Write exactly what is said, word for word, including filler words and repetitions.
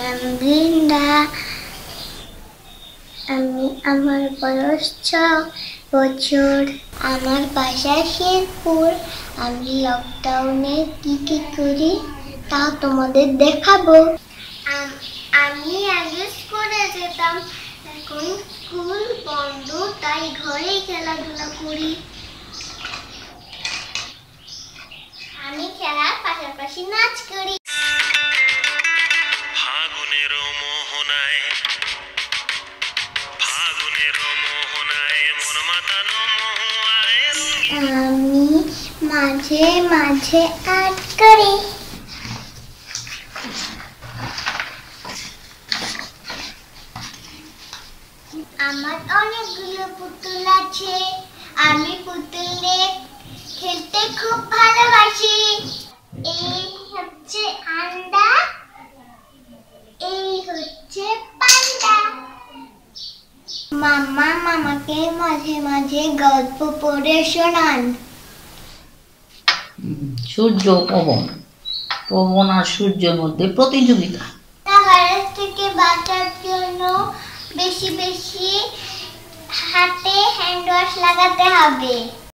নাম বৃন্দা। আমি আমার বয়স ছয় বছর। আমার বাসা শেরপুর। আমি লকডাউনে কি কি করি তা তোমাদের দেখাবো। আমি আগে স্কুলে যেতাম, এখন স্কুল বন্ধ, তাই ঘরেই খেলাধুলা করি। আমি খেলার পাশাপাশি নাচ করি। ফাগুনের মোহনায় ফাগুনের মোহনায় মন মাতানো মহুয়ায়। আমি মাঝে মাঝে আর্ট করি। আমার অনেকগুলো পুতুল আছে। আমি পুতুলে খেলতে খুব ভালোবাসি। এই হচ্ছে আন্ডা, এই হচ্ছে পান্ডা। মামা মামাকে মাঝে মাঝে গল্প পড়ে শোনান। সূর্য পবন, পবন আর সূর্যের মধ্যে প্রতিযোগিতা। ভাইরাস থেকে বাঁচার জন্য বেশি বেশি হাতে হ্যান্ড ওয়াশ লাগাতে হবে।